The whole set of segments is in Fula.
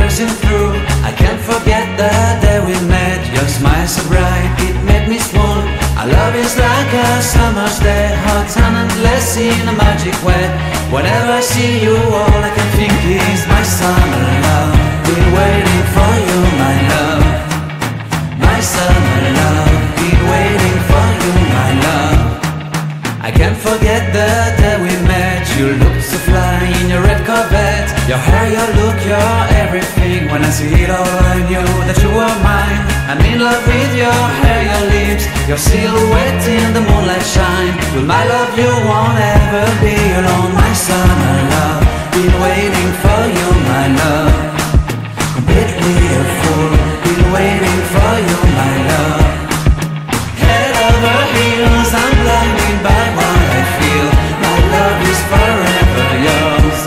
piercing through. I can't forget the day we met. Your smile so bright, it made me swoon. Our love is like a summer's day, hot and endless in a magic way. Whenever I see you, all I can think is my summer love. Been waiting for you, my love. My summer love. Been waiting for you, my love. I can't forget the day we met. You looked so fly in your red Corvette. Your hair, your look, your everything. When I see it all, I knew that you were mine. I'm in love with your hair, your lips, your silhouette in the moonlight shine. With my love you won't ever be alone. My summer love, been waiting for you, my love. Completely a fool, been waiting for you, my love. Head over heels, I'm blinded by what I feel. My love is forever yours.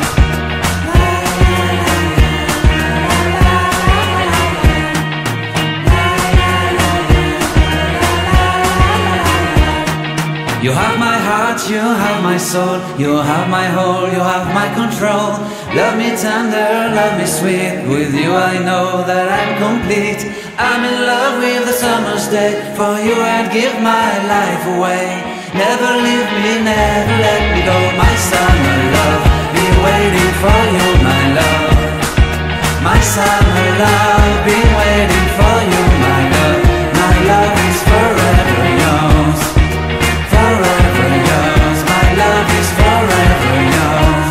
You have my heart, you have my soul, you have my whole, you have my control. Love me tender, love me sweet. With you I know that I'm complete. I'm in love with the summer's day. For you I'd give my life away. Never leave me, never let me go. My summer love, been waiting for you, my love. My summer love, been waiting for you, my love. My love is forever yours. Forever yours, my love is forever yours.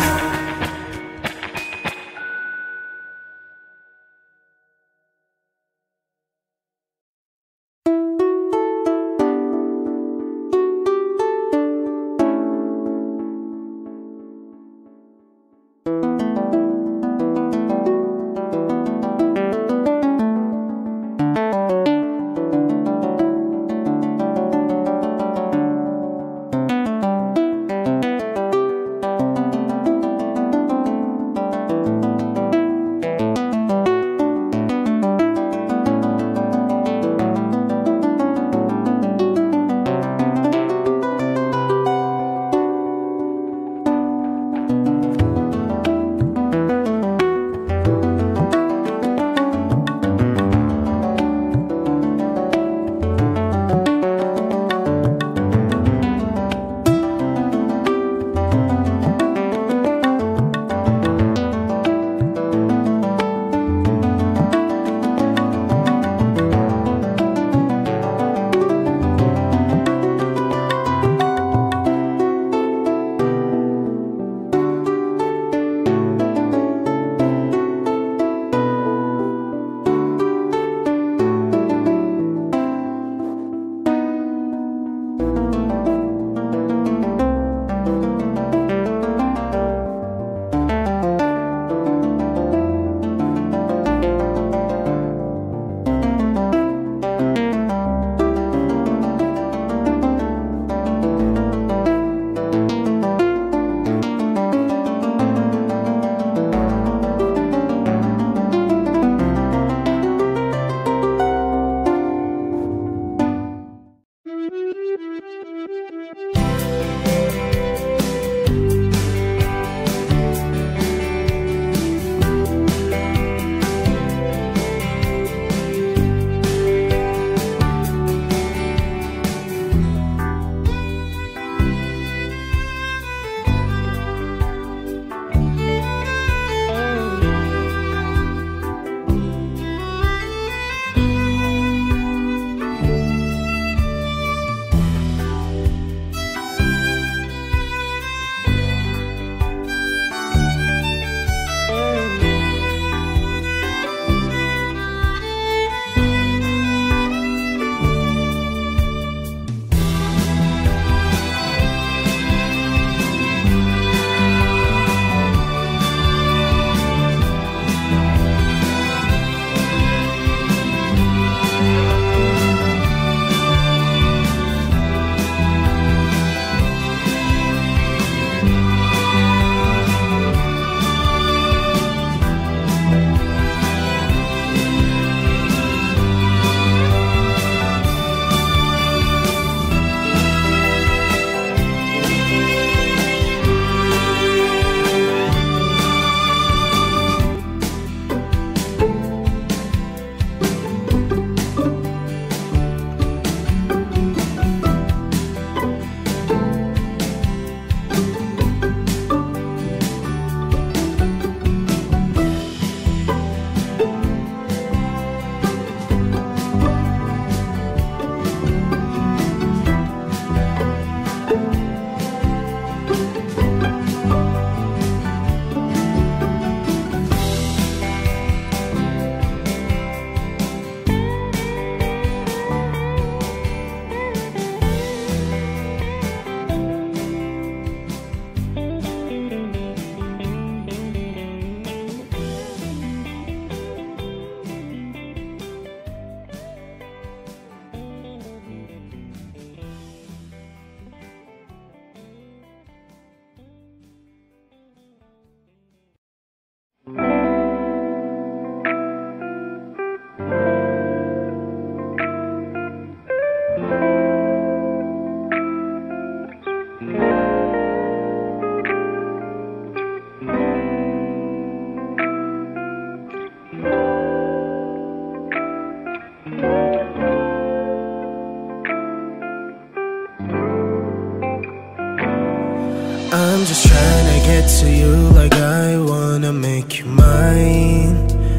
get to you like I wanna make you mine.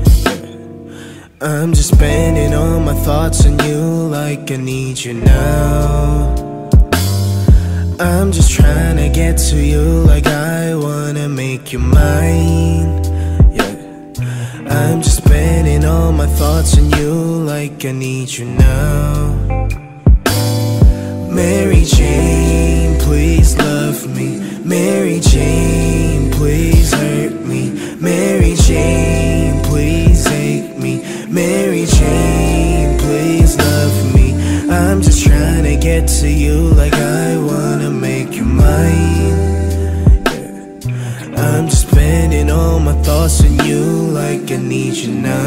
I'm just spending all my thoughts on you like I need you now. I'm just trying to get to you like I wanna make you mine. Yeah, I'm just spending all my thoughts on you like I need you now. Mary Jane, please love me. Mary Jane, please hurt me. Mary Jane, please hate me. Mary Jane, please love me. I'm just trying to get to you like I wanna make you mine. Yeah. I'm just spending all my thoughts on you like I need you now.